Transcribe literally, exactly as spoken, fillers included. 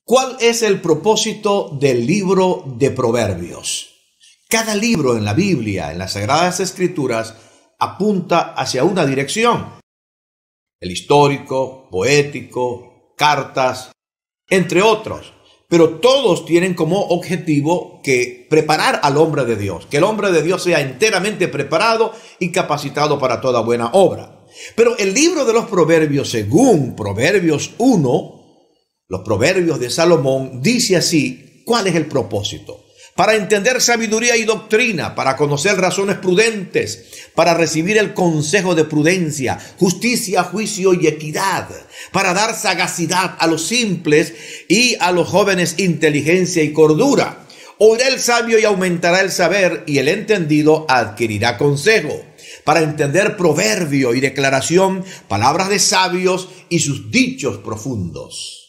¿Cuál es el propósito del libro de Proverbios? Cada libro en la Biblia, en las Sagradas Escrituras, apunta hacia una dirección. El histórico, poético, cartas, entre otros. Pero todos tienen como objetivo que preparar al hombre de Dios, que el hombre de Dios sea enteramente preparado y capacitado para toda buena obra. Pero el libro de los Proverbios, según Proverbios uno, los Proverbios de Salomón, dice así: ¿cuál es el propósito? Para entender sabiduría y doctrina, para conocer razones prudentes, para recibir el consejo de prudencia, justicia, juicio y equidad, para dar sagacidad a los simples y a los jóvenes inteligencia y cordura. Oirá el sabio y aumentará el saber, y el entendido adquirirá consejo. Para entender proverbio y declaración, palabras de sabios y sus dichos profundos.